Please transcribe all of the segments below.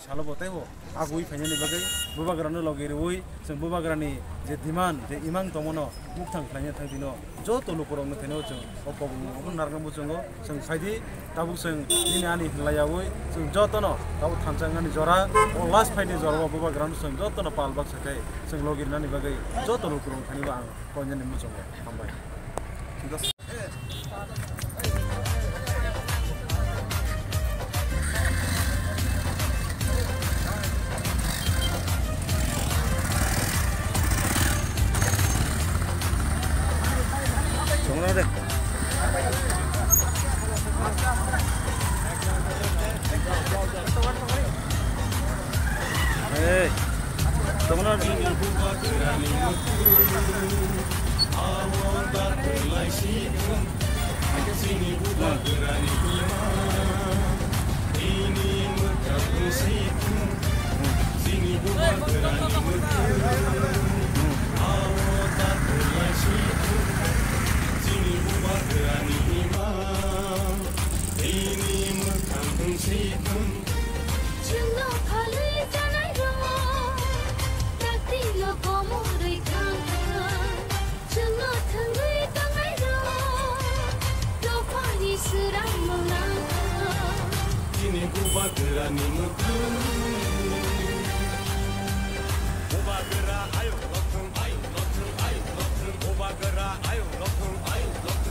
salo botai ho agui fanya ni bagai bubagrano logi rui sing bubagrani je diman je imang tomono muktang fanya thang dino jo to lukurong ne theno chung opog mun narga mu chungo sing faidi tabu sing ini ani layawui sing jo to no tabu thanchangani jora o last faidi jora bubagrano sing jo to no palbak sakai sing logi nani bagai jo to lukurong thani ba konja ni mu chungo hambai ঠিক আছে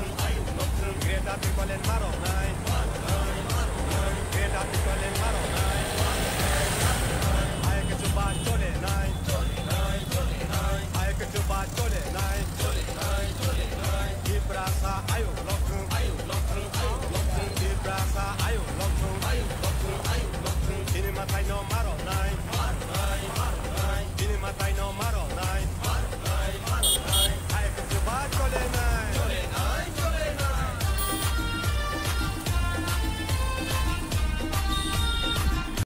Greta people in Maroknai, Greta people in Maroknai.